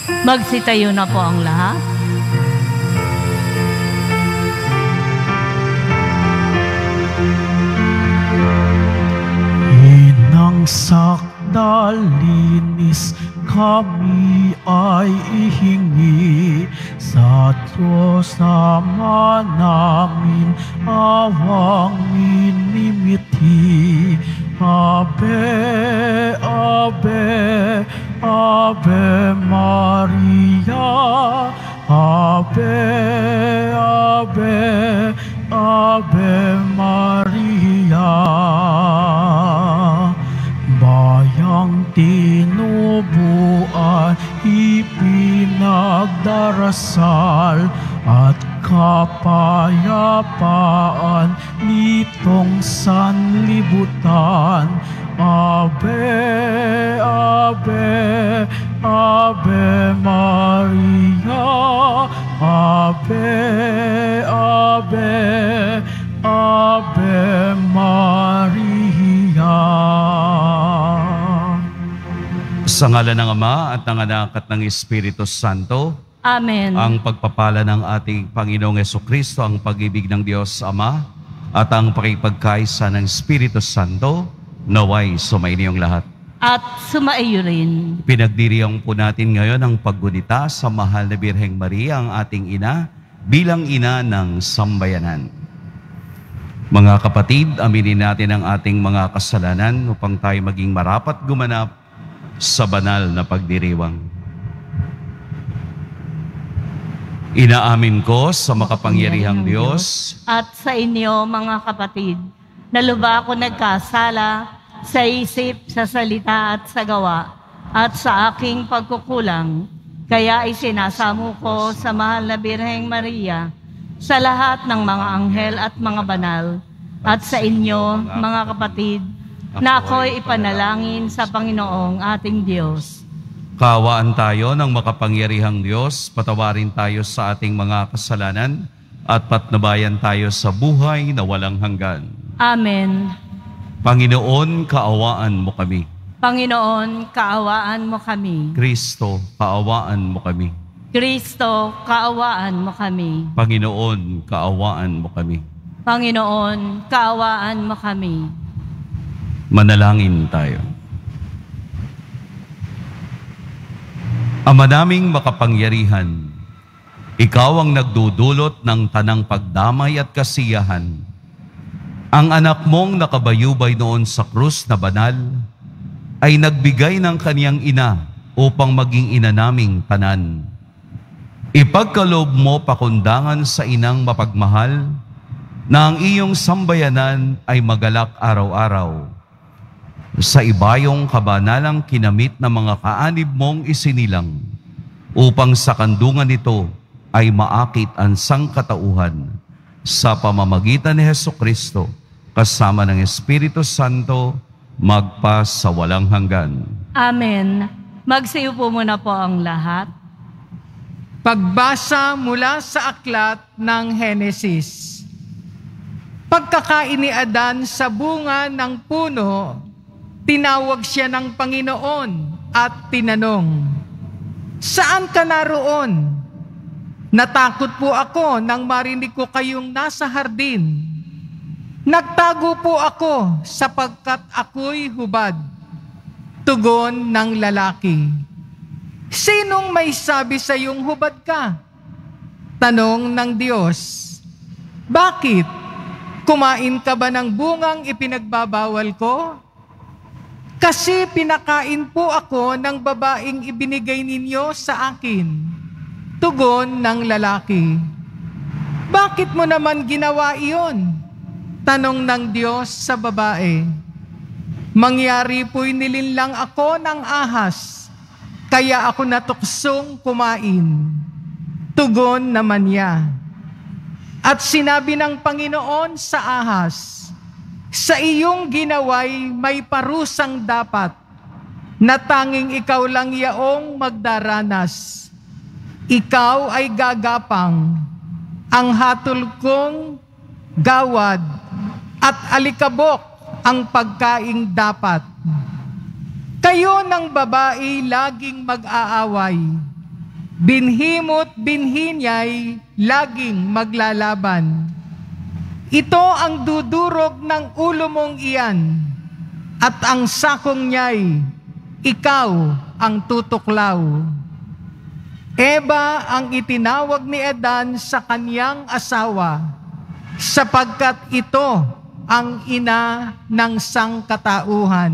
Magsitayo na po ang lahat. Inang sakdal linis kami ay ihingi sa Diyos Ama namin awang minimiti. Ave, Ave, Ave Maria, Ave, Ave, Ave Maria. Bayang tinubuan, ipinagdarasal at kapayapaan nitong sanlibutan. Ave, Ave, Ave Maria, Ave, Ave, Ave Maria. Sa ngala ng Ama at ng Anak at ng Espiritu Santo. Amen. Ang pagpapala ng ating Panginoong Jesucristo, ang pag-ibig ng Diyos Ama, at ang pakipagkaisa ng Espiritu Santo, naway sumainiyong lahat. At sumaiyo rin. Pinagdiriwang po natin ngayon ang paggunita sa mahal na Birheng Maria, ang ating ina, bilang ina ng sambayanan. Mga kapatid, aminin natin ang ating mga kasalanan upang tayo maging marapat gumanap sa banal na pagdiriwang. Inaamin ko sa makapangyarihang Diyos at sa inyo, mga kapatid, na lubha ako nagkasala sa isip, sa salita at sa gawa, at sa aking pagkukulang. Kaya isinasamo ko sa mahal na Birheng Maria, sa lahat ng mga anghel at mga banal, at sa inyo, mga kapatid, na ako'y ipanalangin sa Panginoong ating Diyos. Kaawaan tayo ng makapangyarihang Diyos, patawarin tayo sa ating mga kasalanan, at patnubayan tayo sa buhay na walang hanggan. Amen. Panginoon, kaawaan mo kami. Panginoon, kaawaan mo kami. Kristo, kaawaan mo kami. Kristo, kaawaan mo kami. Panginoon, kaawaan mo kami. Panginoon, kaawaan mo kami. Manalangin tayo. Ama naming makapangyarihan, Ikaw ang nagdudulot ng tanang pagdamay at kasiyahan. Ang anak mong nakabayubay noon sa krus na banal ay nagbigay ng kaniyang ina upang maging ina naming tanan. Ipagkaloob mo pakundangan sa inang mapagmahal na ang iyong sambayanan ay magalak araw-araw. Sa ibayong kabanalang kinamit ng mga kaanib mong isinilang, upang sa kandungan nito ay maakit ang sangkatauhan sa pamamagitan ni Hesukristo kasama ng Espiritu Santo magpa sa walang hanggan. Amen. Magsiyo po muna po ang lahat. Pagbasa mula sa aklat ng Henesis. Pagkakain ni Adan sa bunga ng puno, tinawag siya ng Panginoon at tinanong, "Saan ka naroon? Natakot po ako nang marinig ko kayong nasa hardin. Nagtago po ako sapagkat ako'y hubad." Tugon ng lalaki, "Sinong may sabi sa iyong hubad ka?" Tanong ng Diyos, "Bakit? Kumain ka ba ng bungang ipinagbabawal ko? Kasi pinakain po ako ng babaeng ibinigay ninyo sa akin." Tugon ng lalaki, "Bakit mo naman ginawa iyon?" Tanong ng Diyos sa babae, "Mangyari po'y nilinlang ako ng ahas, kaya ako natuksong kumain." Tugon naman niya. At sinabi ng Panginoon sa ahas, "Sa iyong ginaway may parusang dapat, na tanging ikaw lang yaong magdaranas. Ikaw ay gagapang, ang hatol kong gawad at alikabok ang pagkaing dapat. Kayo ng babae laging mag-aaway, binhimo't binhi niya'y laging maglalaban. Ito ang dudurog ng ulo mong iyan, at ang sakong niya'y ikaw ang tutuklaw. Eva ang itinawag ni Adan sa kaniyang asawa, sapagkat ito ang ina ng sangkatauhan.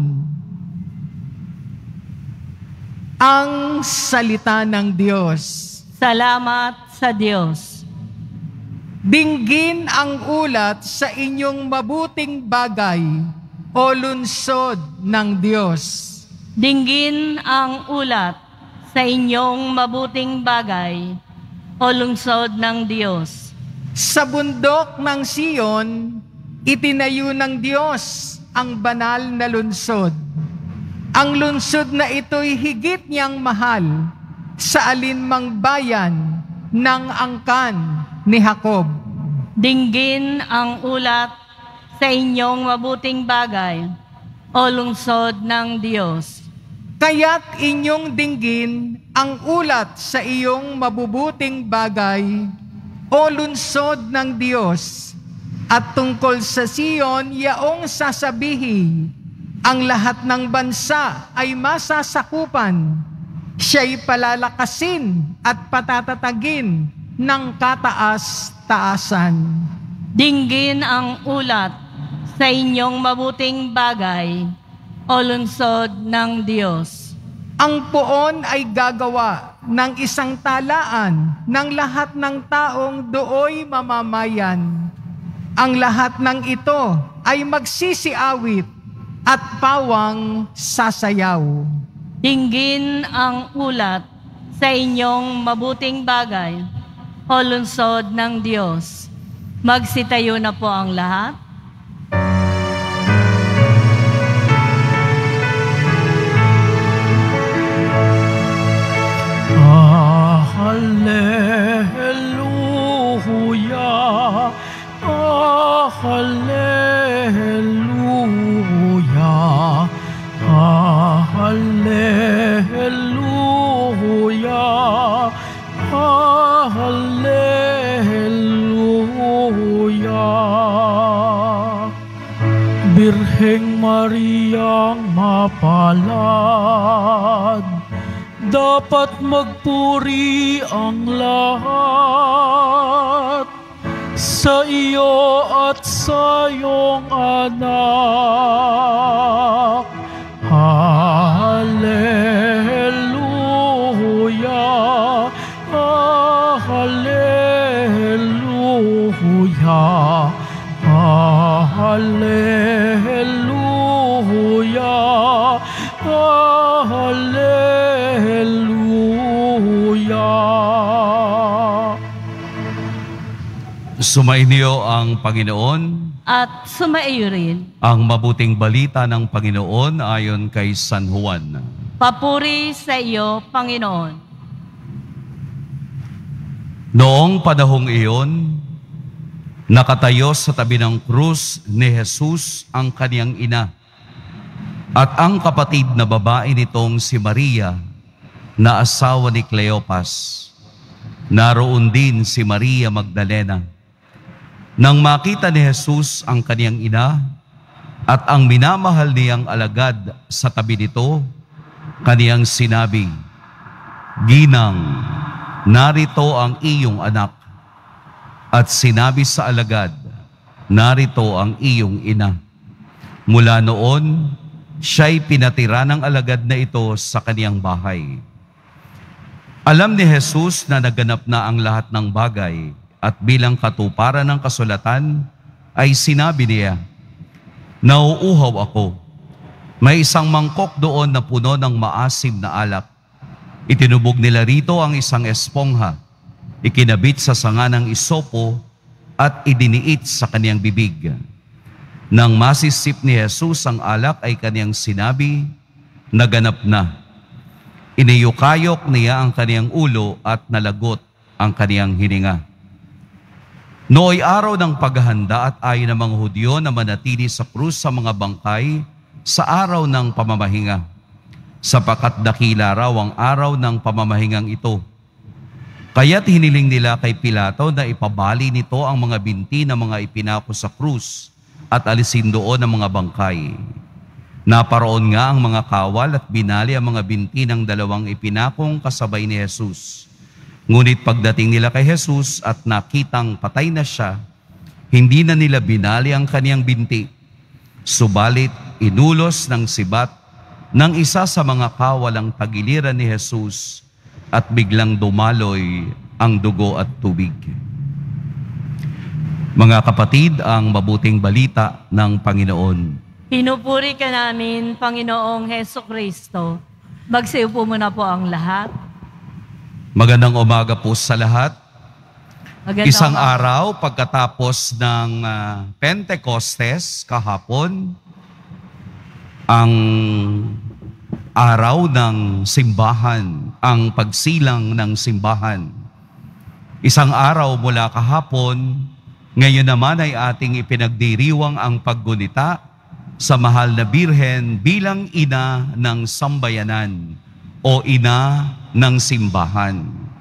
Ang salita ng Diyos. Salamat sa Diyos. Dinggin ang ulat sa inyong mabuting bagay, o lungsod ng Diyos. Dinggin ang ulat sa inyong mabuting bagay, o lungsod ng Diyos. Sa bundok ng Siyon, itinayo ng Diyos ang banal na lungsod. Ang lungsod na ito'y higit niyang mahal sa alinmang bayan ng angkan ni Jacob. Dinggin ang ulat sa inyong mabuting bagay, o lungsod ng Diyos. Kaya't inyong dinggin ang ulat sa iyong mabubuting bagay, o lungsod ng Diyos. At tungkol sa Siyon, yaong sasabihi, ang lahat ng bansa ay masasakupan. Siya'y palalakasin at patatatagin ng kataas-taasan. Dinggin ang ulat sa inyong mabuting bagay, o lungsod ng Diyos. Ang poon ay gagawa ng isang talaan ng lahat ng taong dooy mamamayan. Ang lahat ng ito ay magsisiawit at pawang sasayaw. Dinggin ang ulat sa inyong mabuting bagay, o lungsod ng Diyos. Magsitayo na po ang lahat. Hallelujah, hallelujah, hallelujah, hallelujah. Birheng Mariang mapalad, dapat magpuri ang lahat sa iyo at sa iyong anak. Hallelujah, hallelujah, hallelujah, hallelujah. Sumainyo ang Panginoon. At sumaiyo rin. Ang mabuting balita ng Panginoon ayon kay San Juan. Papuri sa iyo, Panginoon. Noong panahong iyon, nakatayo sa tabi ng krus ni Jesus ang kaniyang ina at ang kapatid na babae nitong si Maria na asawa ni Cleopas. Naroon din si Maria Magdalena. Nang makita ni Jesus ang kaniyang ina at ang minamahal niyang alagad sa tabi nito, kaniyang sinabi, "Ginang, narito ang iyong anak." At sinabi sa alagad, "Narito ang iyong ina." Mula noon, siya'y pinatira ng alagad na ito sa kaniyang bahay. Alam ni Jesus na naganap na ang lahat ng bagay, at bilang katuparan ng kasulatan, ay sinabi niya, "Nauuhaw ako." May isang mangkok doon na puno ng maasim na alak. Itinubog nila rito ang isang espongha, ikinabit sa sanga ng isopo, at idiniit sa kaniyang bibig. Nang masisip ni Jesus ang alak, ay kaniyang sinabi, "Naganap na." Iniyukayok niya ang kaniyang ulo at nalagot ang kaniyang hininga. Nooy araw ng paghahanda at ayon ng mga Hudyo na manatili sa krus sa mga bangkay sa araw ng pamamahinga, sapagkat dakila raw ang araw ng pamamahingang ito. Kaya't hiniling nila kay Pilato na ipabali nito ang mga binti ng mga ipinako sa krus at alisin doon ang mga bangkay. Naparoon nga ang mga kawal at binali ang mga binti ng dalawang ipinakong kasabay ni Jesus. Ngunit pagdating nila kay Jesus at nakitang patay na siya, hindi na nila binali ang kaniyang binti. Subalit inulos ng sibat ng isa sa mga kawal ang tagiliran ni Jesus at biglang dumaloy ang dugo at tubig. Mga kapatid, ang mabuting balita ng Panginoon. Pinupuri ka namin, Panginoong Heso Kristo. Magsiupo muna po ang lahat. Magandang umaga po sa lahat. Isang umaga. araw pagkatapos ng Pentecostes kahapon, ang araw ng simbahan, ang pagsilang ng simbahan. Isang araw mula kahapon, ngayon naman ay ating ipinagdiriwang ang paggunita sa mahal na Birhen bilang ina ng sambayanan o ina ng simbahan.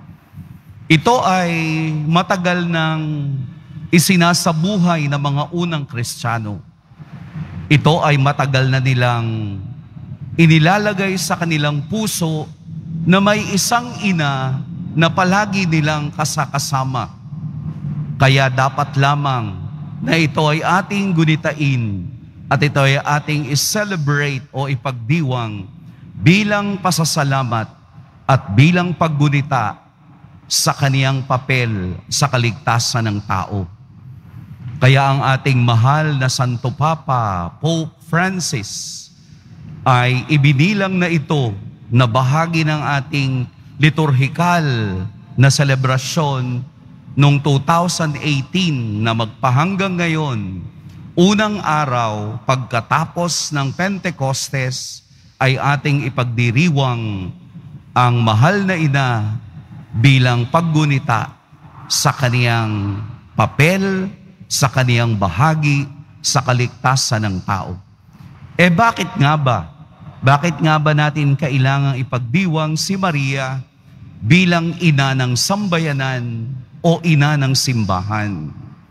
Ito ay matagal nang isinasabuhay ng mga unang Kristiyano. Ito ay matagal na nilang inilalagay sa kanilang puso na may isang ina na palagi nilang kasakasama. Kaya dapat lamang na ito ay ating gunitain at ito ay ating i-celebrate o ipagdiwang bilang pasasalamat at bilang paggunita sa kaniyang papel sa kaligtasan ng tao. Kaya ang ating mahal na Santo Papa, Pope Francis, ay ibinilang na ito na bahagi ng ating liturhikal na selebrasyon noong 2018 na magpahanggang ngayon, unang araw pagkatapos ng Pentecostes ay ating ipagdiriwang ang mahal na ina bilang paggunita sa kaniyang papel, sa kaniyang bahagi, sa kaligtasan ng tao. Bakit nga ba? Bakit nga ba natin kailangang ipagdiwang si Maria bilang ina ng sambayanan o ina ng simbahan?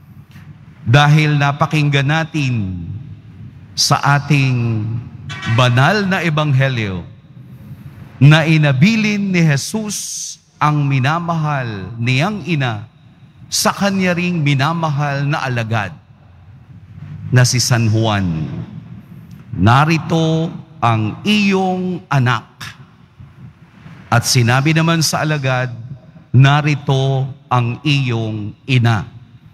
Dahil napakinggan natin sa ating banal na ebanghelyo na inabilin ni Jesus ang minamahal niyang ina sa kanya ring minamahal na alagad na si San Juan. Narito ang iyong anak. At sinabi naman sa alagad, narito ang iyong ina.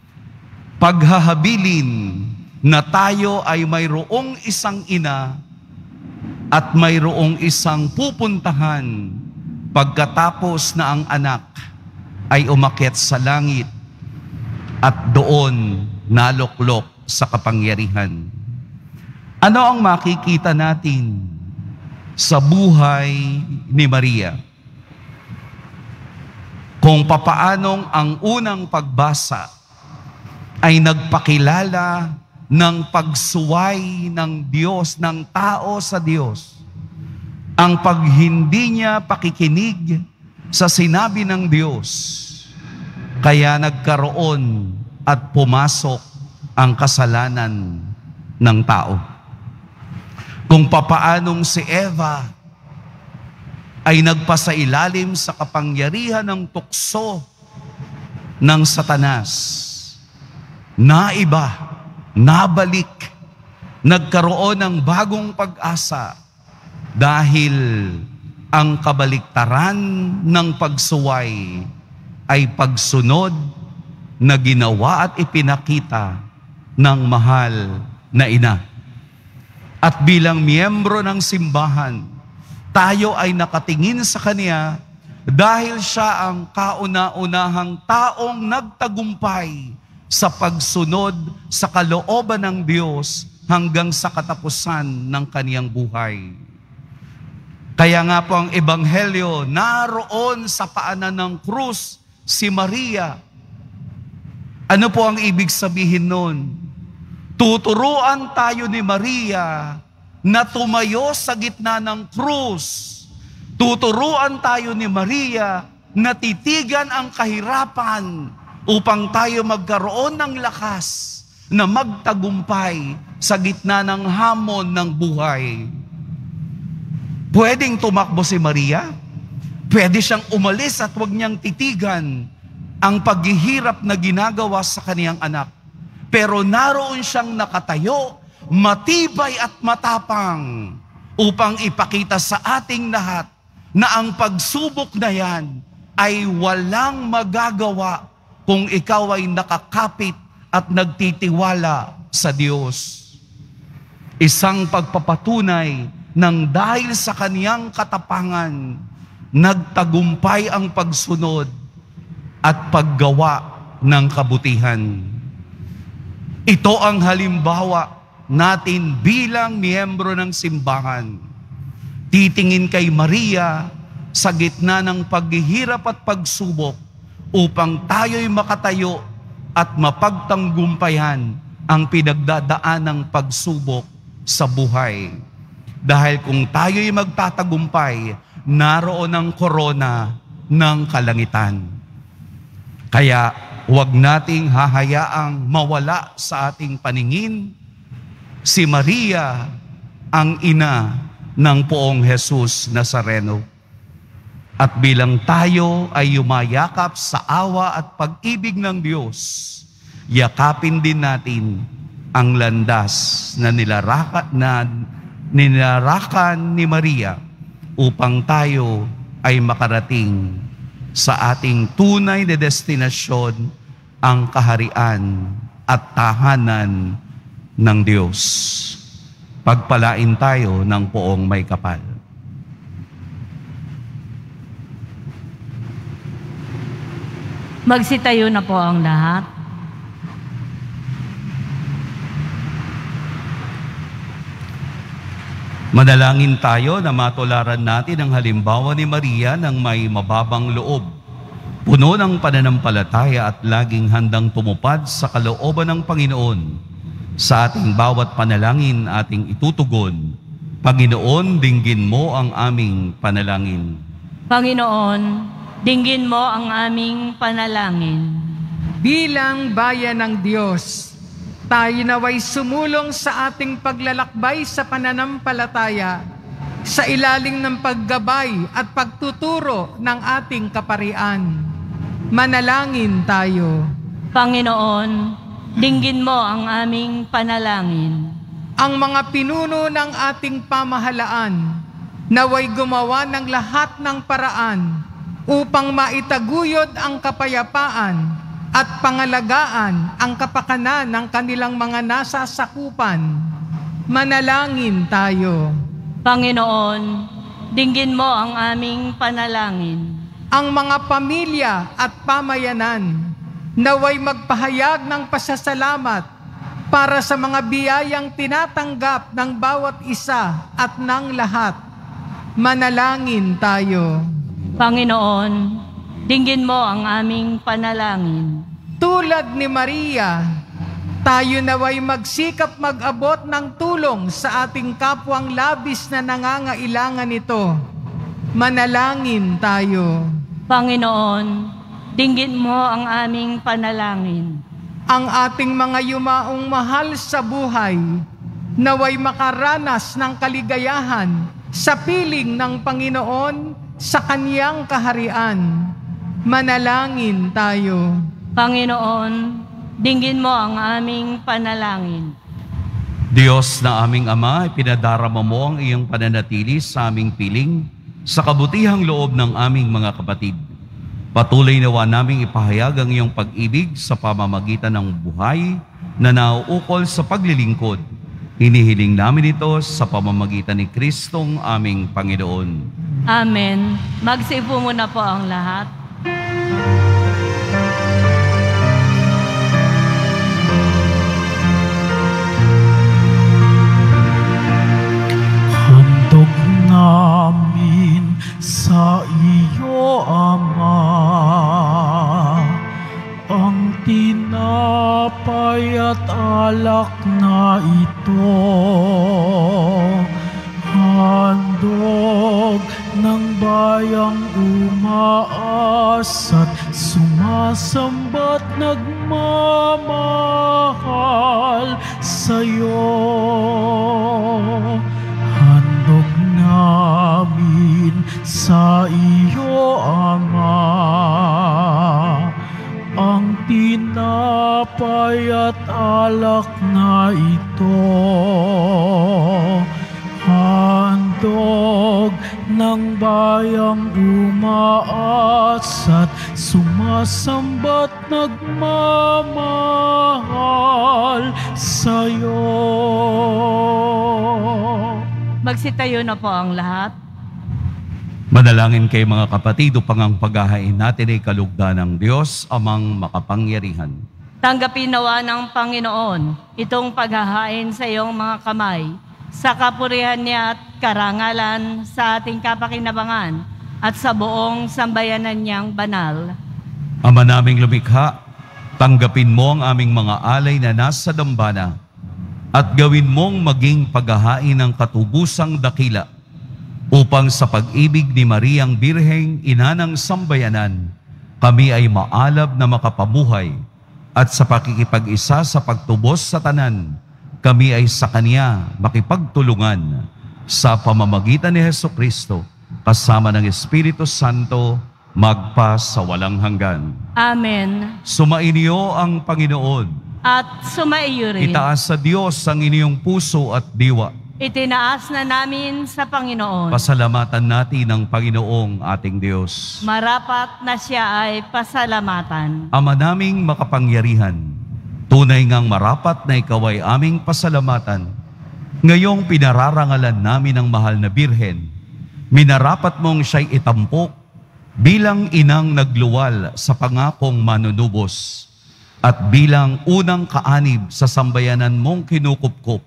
Paghahabilin na tayo ay mayroong isang ina at mayroong isang pupuntahan pagkatapos na ang anak ay umakyat sa langit at doon naluklok sa kapangyarihan. Ano ang makikita natin sa buhay ni Maria? Kung papaanong ang unang pagbasa ay nagpakilala ng pagsuway ng Diyos, ng tao sa Diyos. Ang paghindi niya pakikinig sa sinabi ng Diyos, kaya nagkaroon at pumasok ang kasalanan ng tao. Kung papaanong si Eva ay nagpasailalim sa kapangyarihan ng tukso ng Satanas, naiba, nabalik, nagkaroon ng bagong pag-asa dahil ang kabaliktaran ng pagsuway ay pagsunod na ginawa at ipinakita ng mahal na ina. At bilang miyembro ng simbahan, tayo ay nakatingin sa Kanya dahil Siya ang kauna-unahang taong nagtagumpay sa pagsunod sa kalooban ng Diyos hanggang sa katapusan ng Kaniyang buhay. Kaya nga po ang Ebanghelyo, naroon sa paanan ng krus si Maria. Ano po ang ibig sabihin nun? Tuturuan tayo ni Maria na tumayo sa gitna ng krus. Tuturuan tayo ni Maria natitigan ang kahirapan upang tayo magkaroon ng lakas na magtagumpay sa gitna ng hamon ng buhay. Pwedeng tumakbo si Maria, pwede siyang umalis at huwag niyang titigan ang paghihirap na ginagawa sa kaniyang anak. Pero naroon siyang nakatayo, matibay at matapang upang ipakita sa ating lahat na ang pagsubok na yan ay walang magagawa kung ikaw ay nakakapit at nagtitiwala sa Diyos. Isang pagpapatunay ng dahil sa kaniyang katapangan, nagtagumpay ang pagsunod at paggawa ng kabutihan. Ito ang halimbawa natin bilang miyembro ng simbahan. Titingin kay Maria sa gitna ng paghihirap at pagsubok upang tayo'y makatayo at mapagtanggumpayan ang pinagdadaan ng pagsubok sa buhay. Dahil kung tayo'y magtatagumpay, naroon ang korona ng kalangitan. Kaya huwag nating hahayaang mawala sa ating paningin si Maria, ang ina ng Poong Jesus Nazareno. At bilang tayo ay yumayakap sa awa at pag-ibig ng Diyos, yakapin din natin ang landas na nilarakan ni Maria upang tayo ay makarating sa ating tunay na destinasyon, ang kaharian at tahanan ng Diyos. Pagpalain tayo ng Poong may kapal. Magsitayo na po ang lahat. Manalangin tayo na matularan natin ang halimbawa ni Maria ng may mababang loob, puno ng pananampalataya at laging handang tumupad sa kalooban ng Panginoon. Sa ating bawat panalangin ating itutugon, Panginoon, dinggin mo ang aming panalangin. Panginoon, dinggin mo ang aming panalangin. Bilang bayan ng Diyos, tayo naway sumulong sa ating paglalakbay sa pananampalataya sa ilalim ng paggabay at pagtuturo ng ating kaparian. Manalangin tayo. Panginoon, dinggin mo ang aming panalangin. Ang mga pinuno ng ating pamahalaan naway gumawa ng lahat ng paraan upang maitaguyod ang kapayapaan at pangalagaan ang kapakanan ng kanilang mga nasasakupan. Manalangin tayo. Panginoon, dinggin mo ang aming panalangin. Ang mga pamilya at pamayanan naway magpahayag ng pasasalamat para sa mga biyayang tinatanggap ng bawat isa at ng lahat. Manalangin tayo. Panginoon, dinggin mo ang aming panalangin. Tulad ni Maria, tayo naway magsikap mag-abot ng tulong sa ating kapwang labis na nangangailangan nito. Manalangin tayo. Panginoon, dinggin mo ang aming panalangin. Ang ating mga yumaong mahal sa buhay, naway makaranas ng kaligayahan sa piling ng Panginoon sa Kaniyang kaharian. Manalangin tayo. Panginoon, dinggin mo ang aming panalangin. Diyos na aming Ama, ipinadarama mo ang iyong pananatili sa aming piling, sa kabutihang loob ng aming mga kapatid. Patuloy nawa naming ipahayag ang iyong pag-ibig sa pamamagitan ng buhay na nauukol sa paglilingkod. Hinihiling namin ito sa pamamagitan ni Kristong aming Panginoon. Amen. Magsipo muna po ang lahat. Handog namin sa iyo, Ama, ang tinapay at alak na ito. Handog ng bayang umaasa umaas at sumasamba't nagmamahal sa'yo. Handog namin sa iyo, Ama, ang tinapay at alak na ito. Handog ng bayang umaas at sumasamba't nagmamahal sa'yo. Magsitayo na po ang lahat. Manalangin kay mga kapatid upang ang paghahain natin ay kalugdan ng Diyos amang makapangyarihan. Tanggapin nawa ng Panginoon itong paghahain sa iyong mga kamay, sa kapurihan niya at karangalan sa ating kapakinabangan at sa buong sambayanan niyang banal. Ama naming lumikha, tanggapin mo ang aming mga alay na nasa dambana at gawin mong maging paghahain ng katubusang dakila upang sa pag-ibig ni Mariang Birheng, ina ng sambayanan, kami ay maalab na makapamuhay at sa pakikipag-isa sa pagtubos sa tanan, kami ay sa Kanya makipagtulungan sa pamamagitan ni Hesukristo kasama ng Espiritu Santo magpa sa walang hanggan. Amen. Sumainyo ang Panginoon. At sumaiyo rin. Itaas sa Diyos ang inyong puso at diwa. Itinaas na namin sa Panginoon. Pasalamatan natin ang Panginoong ating Diyos. Marapat na siya ay pasalamatan. Ama naming makapangyarihan, tunay ngang marapat na ikaw ay aming pasalamatan. Ngayong pinararangalan namin ang mahal na Birhen, minarapat mong siya'y itampok bilang inang nagluwal sa pangakong manunubos at bilang unang kaanib sa sambayanan mong kinukupkup.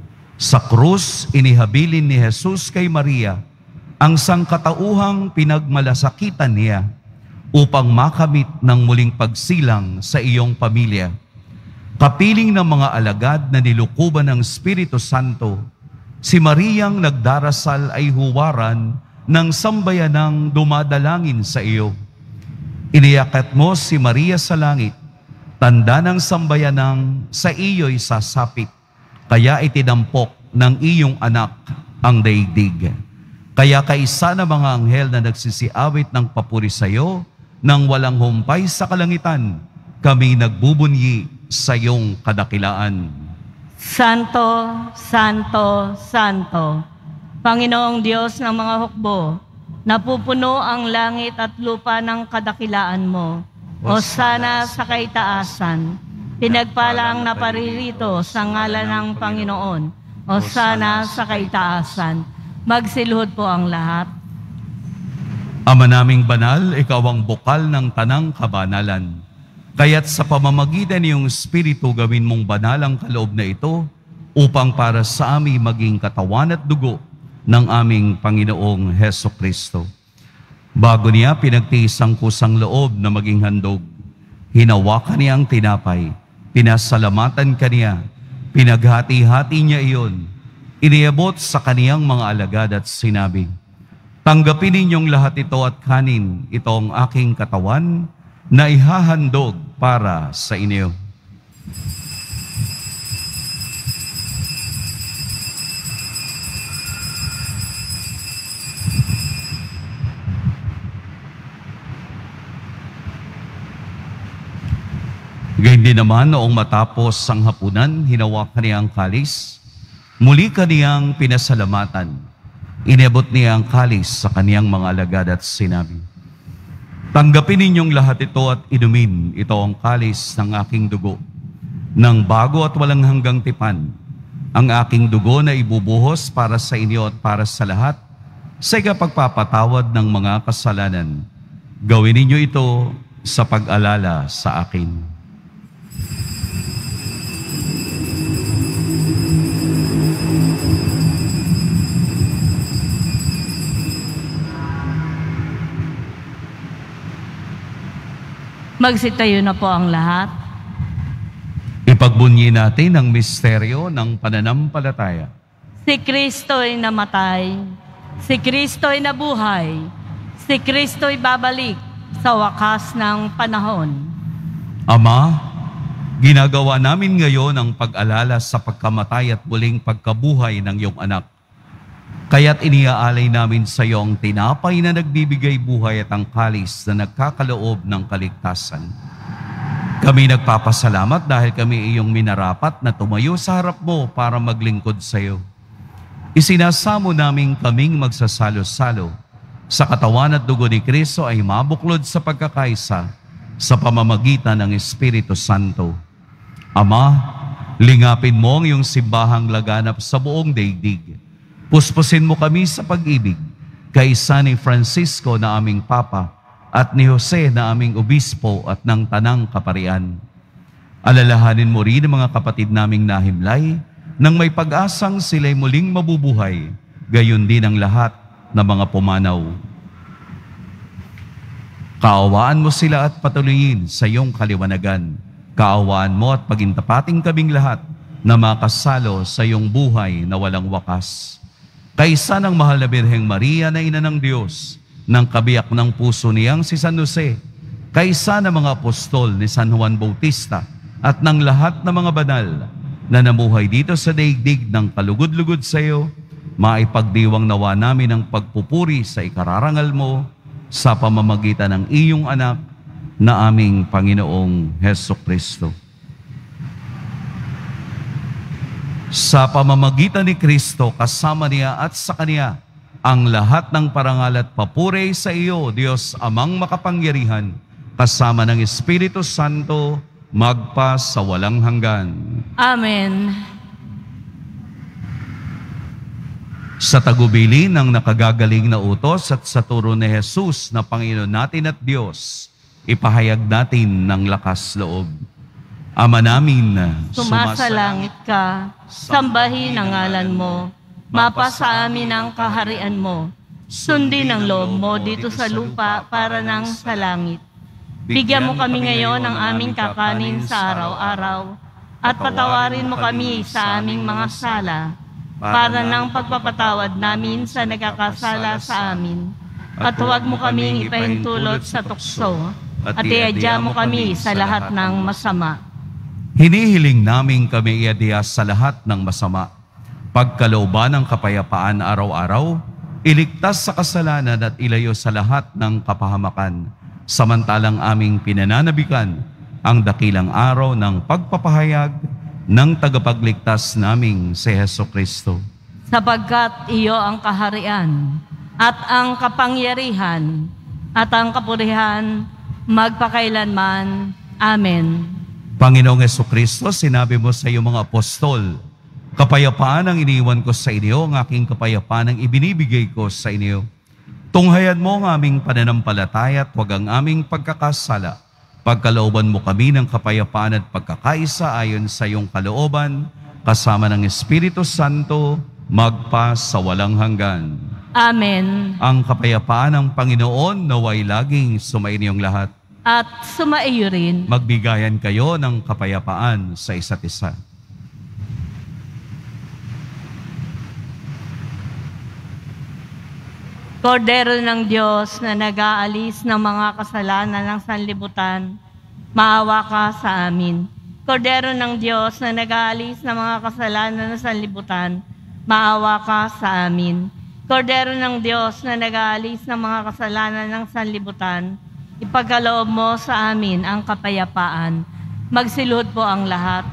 Sa krus, inihabilin ni Jesus kay Maria ang sangkatauhang pinagmalasakitan niya upang makamit ng muling pagsilang sa iyong pamilya. Kapiling ng mga alagad na nilukuban ng Espiritu Santo, si Mariang nagdarasal ay huwaran ng sambayanang dumadalangin sa iyo. Iniyakat mo si Maria sa langit, tanda ng sambayanang sa iyo'y sasapit. Kaya itinampok ng iyong anak ang daigdig. Kaya kaisa na mga anghel na nagsisiawit ng papuri sa iyo, nang walang humpay sa kalangitan, kami nagbubunyi sa iyong kadakilaan. Santo, Santo, Santo, Panginoong Diyos ng mga hukbo, napupuno ang langit at lupa ng kadakilaan mo. Hosana sa kaitaasan. Pinagpala ang naparirito sa ngalan ng Panginoon. Hosana sa kaitaasan. Magsiluhod po ang lahat. Ama naming banal, ikaw ang bukal ng tanang kabanalan. Kaya't sa pamamagitan ng iyong Espiritu, gawin mong banal ang kaloob na ito upang para sa amin maging katawan at dugo ng aming Panginoong Hesukristo. Bago niya pinagtiis ang kusang loob na maging handog, hinawakan niya ang tinapay, pinasalamatan kaniya, pinaghati-hati niya iyon, iniabot sa kaniyang mga alagad at sinabi, tanggapin ninyong lahat ito at kanin, ito ang aking katawan na ihahandog para sa inyo. Gayun din naman, noong matapos ang hapunan, hinawakan niya ang kalis. Muli kaniyang pinasalamatan. Inabot niya ang kalis sa kaniyang mga alagad at sinabi, tanggapin ninyong lahat ito at inumin. Ito ang kalis ng aking dugo, ng bago at walang hanggang tipan. Ang aking dugo na ibubuhos para sa inyo at para sa lahat, sa ikapagpapatawad ng mga kasalanan. Gawin ninyo ito sa pag-alala sa akin. Magsitayo na po ang lahat. Ipagbunyi natin ang misteryo ng pananampalataya. Si Kristo'y namatay. Si Kristo'y nabuhay. Si Kristo'y babalik sa wakas ng panahon. Ama, ginagawa namin ngayon ang pag-alala sa pagkamatay at muling pagkabuhay ng iyong anak. Kaya't iniaalay namin sa iyo ang tinapay na nagbibigay buhay at ang kalis na nagkakaloob ng kaligtasan. Kami nagpapasalamat dahil kami iyong minarapat na tumayo sa harap mo para maglingkod sa iyo. Isinasamo namin kaming magsasalo-salo sa katawan at dugo ni Kristo ay mabuklod sa pagkakaisa sa pamamagitan ng Espiritu Santo. Ama, lingapin mo ang iyong simbahang laganap sa buong daigdig. Puspusin mo kami sa pag-ibig, kaisa ni Francisco na aming Papa at ni Jose na aming Obispo at ng Tanang Kaparian. Alalahanin mo rin ang mga kapatid naming nahimlay nang may pag-asang sila'y muling mabubuhay, gayon din ang lahat na mga pumanaw. Kaawaan mo sila at patuloyin sa iyong kaliwanagan. Kaawaan mo at pagintapating kaming lahat na makasalo sa iyong buhay na walang wakas. Kaisa ng mahal na Birheng Maria na Ina ng Diyos, ng kabiyak ng puso niyang si San Jose, kaisa ng mga apostol ni San Juan Bautista at ng lahat ng mga banal na namuhay dito sa daigdig ng kalugod-lugod sa iyo, maipagdiwang nawa namin ang pagpupuri sa ikararangal mo sa pamamagitan ng iyong anak na aming Panginoong Hesukristo. Sa pamamagitan ni Kristo, kasama niya at sa Kanya, ang lahat ng parangal at papuri sa iyo, Diyos Amang makapangyarihan, kasama ng Espiritu Santo, magpa sa walang hanggan. Amen. Sa tagubilin ng nakagagaling na utos at sa turo ni Jesus na Panginoon natin at Diyos, ipahayag natin ng lakas loob. Ama namin, Sumasalangit ka, sambahin ang ngalan mo, mapasa amin ang kaharian mo, sundin ang loob mo dito sa lupa para nang sa langit. Bigyan mo kami ngayon ng aming kakanin sa araw-araw, at patawarin mo kami sa aming mga sala, para ng pagpapatawad namin sa nagkakasala sa amin. At huwag mo kaming ipahintulot sa tukso, at iadya mo kami sa lahat ng masama. hinihiling namin kami iadya sa lahat ng masama. Pagkalooban ng kapayapaan araw-araw, iligtas sa kasalanan at ilayo sa lahat ng kapahamakan, samantalang aming pinananabikan ang dakilang araw ng pagpapahayag ng tagapagligtas naming si Hesukristo. Sapagkat iyo ang kaharian at ang kapangyarihan at ang kapurihan magpakailanman. Amen. Panginoong Hesukristo, sinabi mo sa iyong mga apostol, kapayapaan ang iniwan ko sa inyo, ang aking kapayapaan ang ibinibigay ko sa inyo. Tunghayan mo ang aming pananampalataya at huwag ang aming pagkakasala. Pagkalooban mo kami ng kapayapaan at pagkakaisa ayon sa iyong kalooban, kasama ng Espiritu Santo, magpa sa walang hanggan. Amen. Ang kapayapaan ng Panginoon naway laging sumainyong lahat. At sumaiyo rin. Magbigayan kayo ng kapayapaan sa isa't isa. Kordero ng Diyos na nag-aalis ng mga kasalanan ng sanlibutan, maawa ka sa amin. Kordero ng Diyos na nag-aalis ng mga kasalanan ng sanlibutan, maawa ka sa amin. Kordero ng Diyos na nag-aalis ng mga kasalanan ng sanlibutan, ipagkaloob mo sa amin ang kapayapaan. Magsilhod po ang lahat.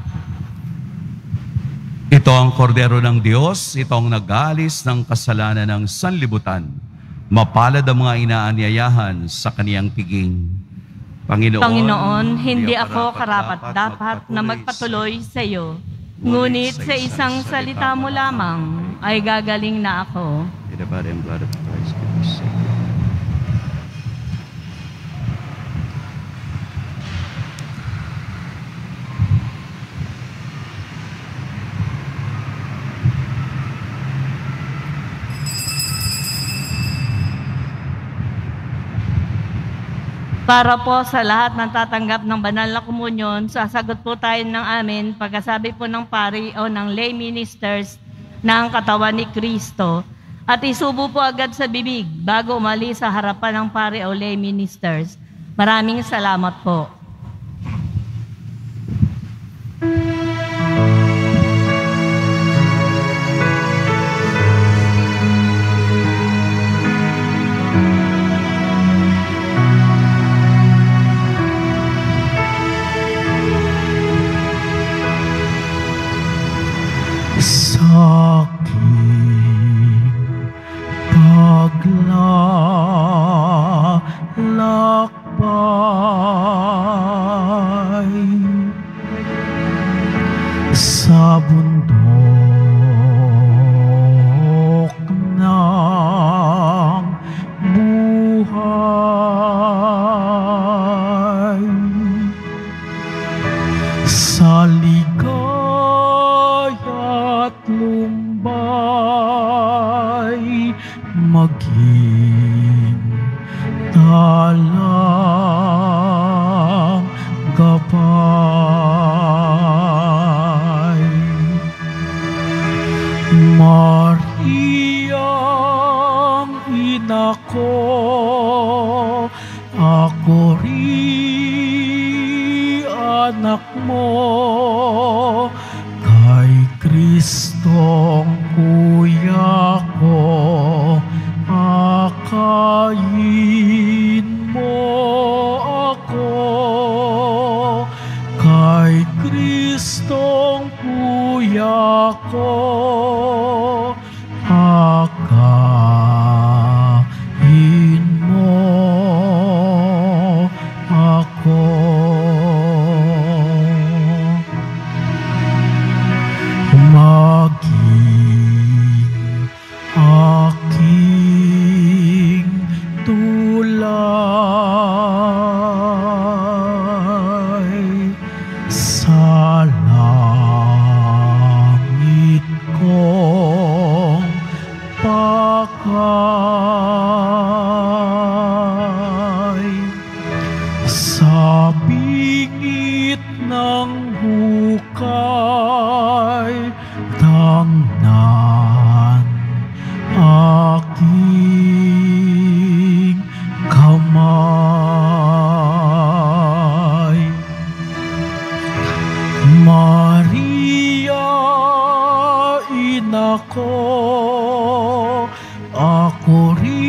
Ito ang kordero ng Diyos, ito ang nag-aalis ng kasalanan ng sanlibutan. Mapalad ang mga inaanyayahan sa kaniyang piging. Panginoon, hindi ako karapat-dapat na magpatuloy sa iyo. Ngunit sa isang salita mo lamang ay gagaling na ako. In the body and blood of Christ, give me sake. Para po sa lahat ng tatanggap ng banal na komunyon, sasagot po tayo ng amin pagkasabi po ng pari o ng lay ministers ng katawan ni Kristo. At isubo po agad sa bibig bago umalis sa harapan ng pari o lay ministers. Maraming salamat po. Sa aking paglalakbay sa bundok ng buhay, sa ligaya't lumbay, maging talang gabay. Mariang ina ko, ako rin anak mo, kay Kristong kuya ko, akayin mo ako. Kay Kristong kuya ko, akayin mo ako. Maging aking tulay sa langit kong pakay, sa bingit ng hukay, tangnan aking kamay. Maria, ina ko, ako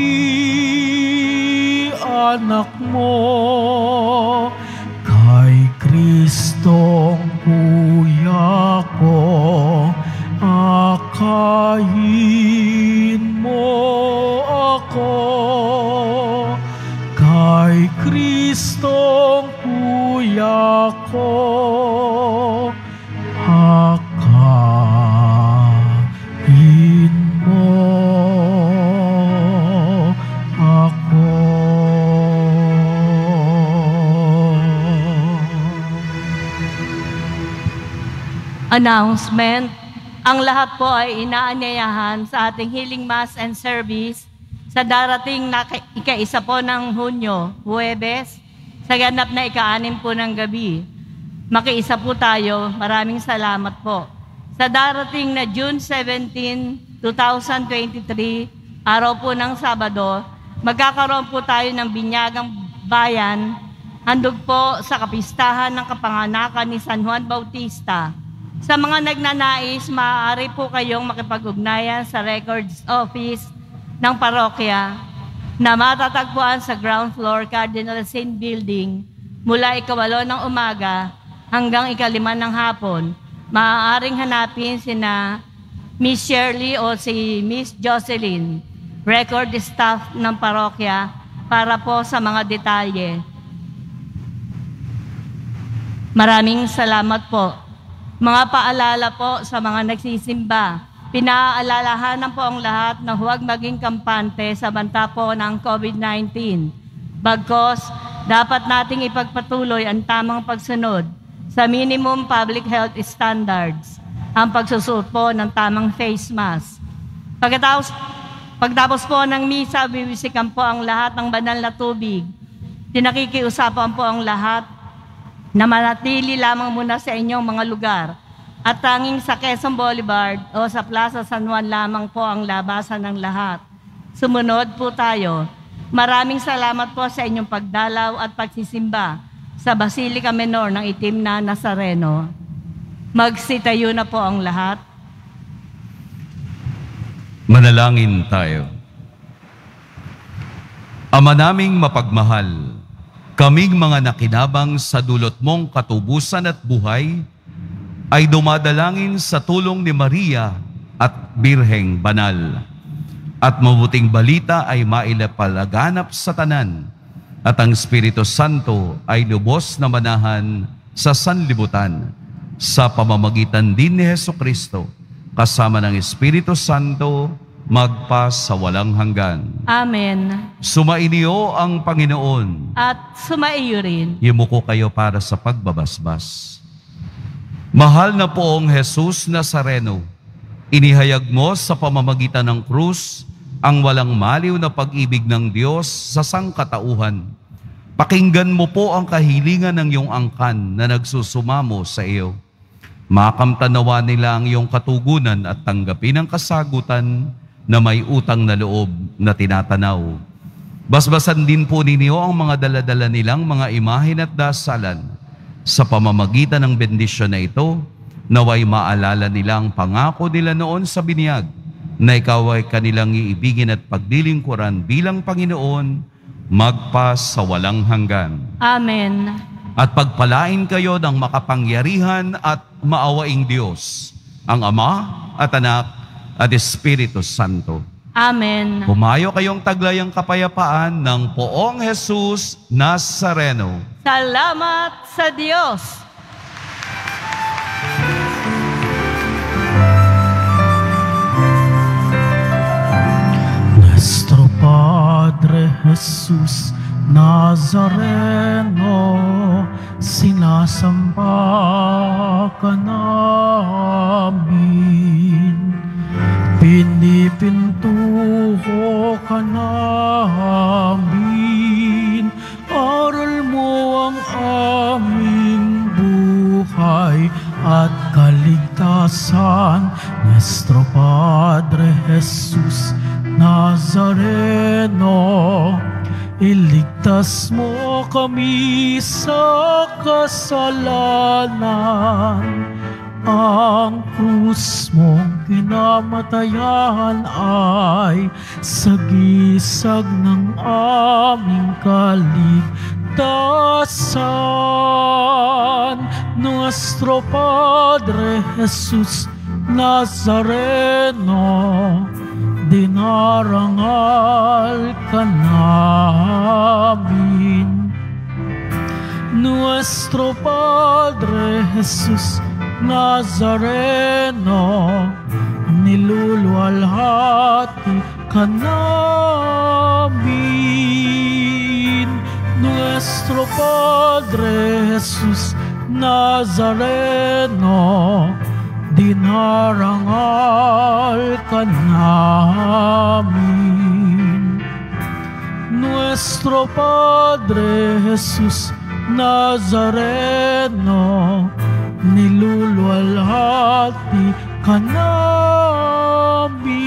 rin anak mo, kay Kristong kuya ko, akayin mo ako. Kay Kristong kuya ko, akayin mo ako. Announcement. Ang lahat po ay inaanyayahan sa ating healing mass and service sa darating na ika-1 po ng Hunyo, Huwebes, sa ganap na ika-6 po ng gabi. Makiisa po tayo. Maraming salamat po. Sa darating na June 17, 2023, araw po ng Sabado, magkakaroon po tayo ng binyagang bayan, handog po sa kapistahan ng kapanganakan ni San Juan Bautista. Sa mga nagnanais, maaari po kayong makipag-ugnayan sa records office ng parokya na matatagpuan sa ground floor Cardinal Sin Building mula 8:00 ng umaga hanggang 5:00 ng hapon. Maaaring hanapin sina Miss Shirley o si Miss Jocelyn, record staff ng parokya, para po sa mga detalye. Maraming salamat po. Mga paalala po sa mga nagsisimba, pinaalalahanan po ang lahat na huwag maging kampante sa banta po ng COVID-19. Bagkos, dapat nating ipagpatuloy ang tamang pagsunod sa minimum public health standards, ang pagsusuot po ng tamang face mask. Pagtapos po ng misa, bibisikan po ang lahat ng banal na tubig. Tinakikiusapan po ang lahat na manatili lamang muna sa inyong mga lugar at tanging sa Quezon Boulevard o sa Plaza San Juan lamang po ang labasan ng lahat. Sumunod po tayo. Maraming salamat po sa inyong pagdalaw at pagsisimba sa Basilica Menor ng Itim na Nazareno. Magsitayo na po ang lahat. Manalangin tayo. Ama naming mapagmahal, kaming mga nakinabang sa dulot mong katubusan at buhay, ay dumadalangin sa tulong ni Maria at Birheng Banal. At mabuting balita ay mailapalaganap sa tanan, at ang Espiritu Santo ay lubos na manahan sa sanlibutan, sa pamamagitan din ni Hesukristo, kasama ng Espiritu Santo, magpa sa walang hanggan. Amen. Sumainyo ang Panginoon. At sumaiyo rin. Yumuko kayo para sa pagbabasbas. Mahal na poong Jesus Nazareno, inihayag mo sa pamamagitan ng krus ang walang maliw na pag-ibig ng Diyos sa sangkatauhan. Pakinggan mo po ang kahilingan ng iyong angkan na nagsusumamo sa iyo. Makamtanawa nila ang iyong katugunan at tanggapin ang kasagutan na may utang na loob na tinatanaw. Basbasan din po ninyo ang mga daladala nilang mga imahen at dasalan. Sa pamamagitan ng bendisyon na ito, naway maalala nilang pangako nila noon sa binyag, na ikaw ay kanilang iibigin at paglilingkuran bilang Panginoon, magpa sa walang hanggan. Amen. At pagpalain kayo ng makapangyarihan at maawaing Diyos, ang Ama at Anak at Espiritu Santo. Amen. Humayo kayong taglayang kapayapaan ng poong Jesus Nazareno. Salamat sa Diyos. Nuestro Padre Jesus Nazareno, sinasamba ka namin. Pinipintuho ka namin, aral mo ang aming buhay at kaligtasan. Nuestro Padre Jesus Nazareno, iligtas mo kami sa kasalanan. Ang krus mong kinamatayan ay sagisag ng aming kaligtasan. Nuestro Padre Jesus Nazareno, dinarangal ka namin. Nuestro Padre Jesus Nazareno, niluluwalhati ka namin. Nuestro Padre Jesus Nazareno, dinarangal ka namin. Nuestro Padre Jesus Nazareno, niluluwalhati ka namin.